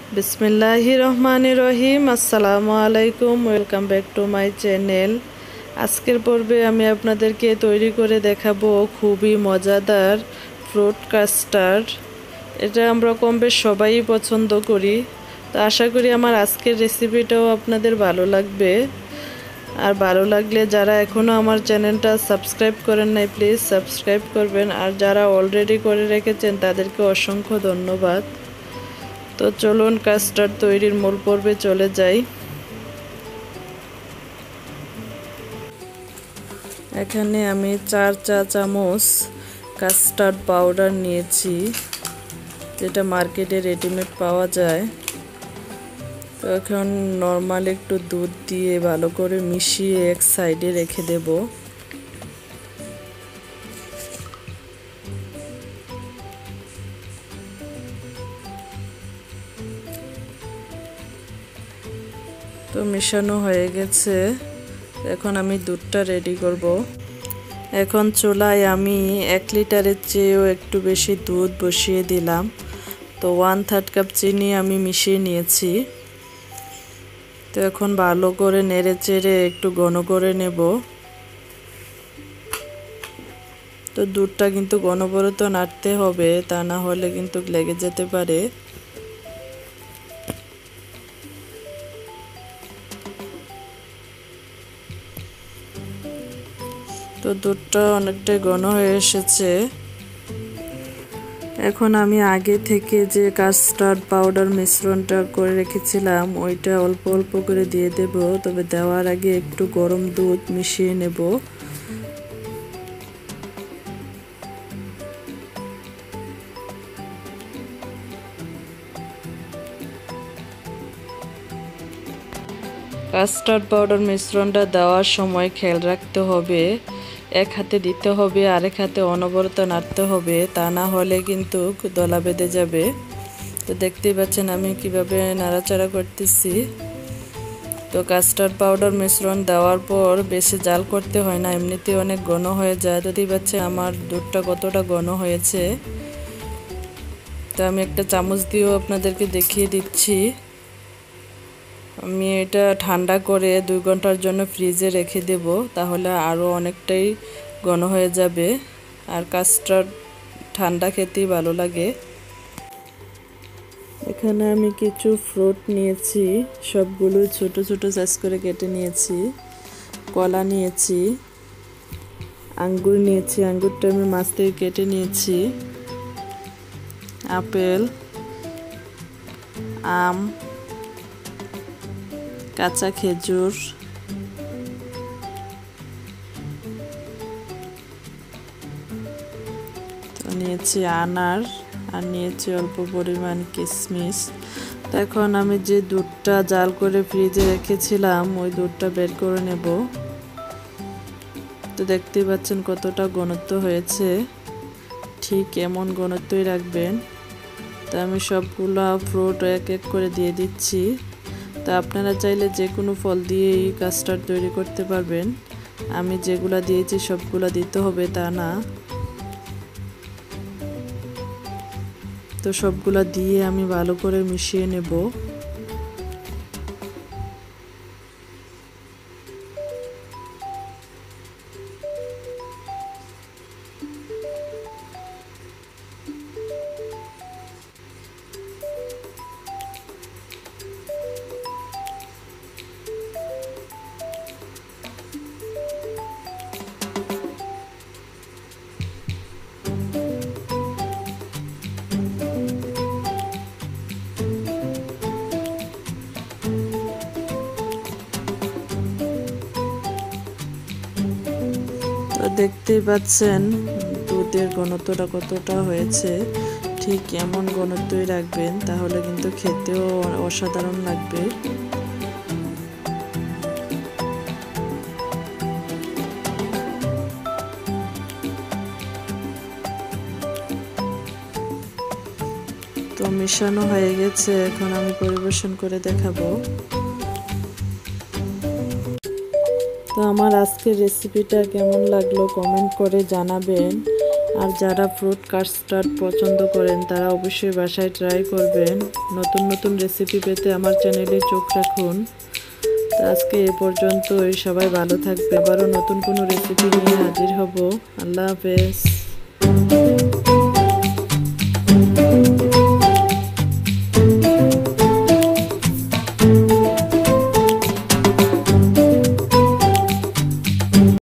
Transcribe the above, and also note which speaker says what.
Speaker 1: বিসমিল্লাহির রহমানির রহিম। আসসালামু আলাইকুম, welcome back to my channel. আজকের পর্বে আমি আপনাদেরকে তৈরি করে দেখাবো খুবই মজাদার ফ্রুট কাস্টার্ড। এটা আমরা কম বেশ সবাই পছন্দ করি। তো আশা করি আমার আজকের রেসিপিটাও আপনাদের ভালো লাগবে। আর ভালো লাগলে যারা এখনও আমার চ্যানেলটা সাবস্ক্রাইব করেন নাই, প্লিজ সাবস্ক্রাইব করবেন। আর যারা অলরেডি করে রেখেছেন তাদেরকে অসংখ্য ধন্যবাদ। তো চলুন কাস্টার্ড তৈরির মূল পর্বে চলে যাই। এখানে আমি 4 চা চামচ কাস্টার্ড পাউডার নিয়েছি, যেটা মার্কেটে রেডিমেড পাওয়া যায়। তো এখন নর্মাল একটু দুধ দিয়ে ভালো করে মিশিয়ে এক সাইডে রেখে দেব। তো মেশানো হয়ে গেছে, এখন আমি দুধটা রেডি করব। এখন চুলায় আমি 1 লিটারের চেয়েও একটু বেশি দুধ বসিয়ে দিলাম। তো 1/3 কাপ চিনি আমি মিশিয়ে নিয়েছি। তো এখন ভালো করে নেড়ে চেড়ে একটু ঘন করে নেব। তো দুধটা কিন্তু অনবরত নাড়তে হবে, তা না হলে কিন্তু লেগে যেতে পারে। তো দুধটা অনেকটাই ঘন হয়ে এসেছে। এখন আমি আগে থেকে যে কাস্টার্ড পাউডার মিশ্রণটা করে রেখেছিলাম ওইটা অল্প অল্প করে দিয়ে দেব। তবে দেওয়ার আগে একটু গরম দুধ মিশিয়ে নেব। কাস্টার্ড পাউডার মিশ্রণটা দেওয়ার সময় খেয়াল রাখতে হবে, এক হাতে দিতে হবে, আরেক হাতে অনবরত নাড়তে হবে, তা না হলে কিন্তু দলা বেঁধে যাবে। তো দেখতেই পাচ্ছেন আমি কিভাবে নাড়াচাড়া করতেছি। তো কাস্টার্ড পাউডার মিশ্রণ দেওয়ার পর বেশি জাল করতে হয় না, এমনিতেই অনেক ঘন হয়ে যায়। দেখতেই পাচ্ছেন আমার দুধটা কতটা ঘন হয়েছে। তো আমি একটা চামচ দিয়েও আপনাদেরকে দেখিয়ে দিচ্ছি। আমি এটা ঠান্ডা করে 2 ঘন্টার জন্য ফ্রিজে রেখে দেব, তাহলে আরও অনেকটাই ঘন হয়ে যাবে। আর কাস্টার্ড ঠান্ডা খেতেই ভালো লাগে। এখানে আমি কিছু ফ্রুট নিয়েছি, সবগুলো ছোট ছোট সাইজ করে কেটে নিয়েছি। কলা নিয়েছি, আঙ্গুর নিয়েছি, আঙ্গুরটা আমি মাছ থেকে কেটে নিয়েছি, আপেল, আম, কাঁচা খেজুর, তো নিয়েছি আনার, আর নিয়েছি অল্প পরিমাণ কিশমিশ। তো এখন আমি যে দুধটা জাল করে ফ্রিজে রেখেছিলাম ওই দুধটা বের করে নেব। তো দেখতেই পাচ্ছেন কতটা ঘনত্ব হয়েছে, ঠিক এমন ঘনত্বই রাখবেন। তো আমি সবগুলো ফ্রুট এক এক করে দিয়ে দিচ্ছি। তো আপনারা চাইলে যে কোনো ফল দিয়েই কাস্টার্ড তৈরি করতে পারবেন। আমি যেগুলা দিয়েছি সবগুলা দিতে হবে তা না। তো সবগুলা দিয়ে আমি ভালো করে মিশিয়ে নেব। তো দেখতেই পাচ্ছেন দুধের ঘনত্বটা কতটা হয়েছে, ঠিক এমন ঘনত্বই রাখবেন, তাহলে কিন্তু খেতেও অসাধারণ লাগবে। তো মেশানো হয়ে গেছে, এখন আমি পরিবেশন করে দেখাবো। তো আমার আজকের রেসিপিটা কেমন লাগলো কমেন্ট করে জানাবেন। আর যারা ফ্রুট কাস্টার্ড পছন্দ করেন তারা অবশ্যই বাসায় ট্রাই করবেন। নতুন নতুন রেসিপি পেতে আমার চ্যানেলে চোখ রাখুন। তো আজকে এ পর্যন্তই, সবাই ভালো থাকবে। আবারও নতুন কোনো রেসিপি নিয়ে হাজির হব। আল্লাহ হাফেজ।